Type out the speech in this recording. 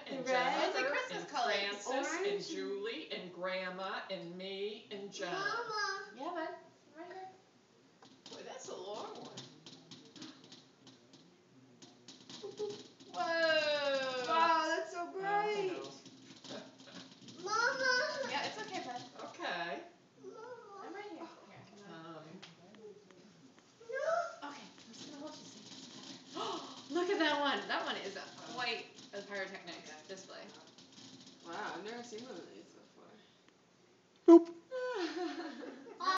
and red. It's like Jennifer Christmas and colors. Francis and Orange. Julie and Grandma and me and John. Mama. Yeah, bud. Right here. Boy, that's a long one. Whoa. Wow, that's so bright. Mama. Yeah, it's okay, bud. Okay. Mama. I'm right here. Here. No. Okay, I'm just gonna hold you so you can see better. Look at that one. That one is quite a Pyrotechnics display. Wow, I've never seen one of these before. Boop.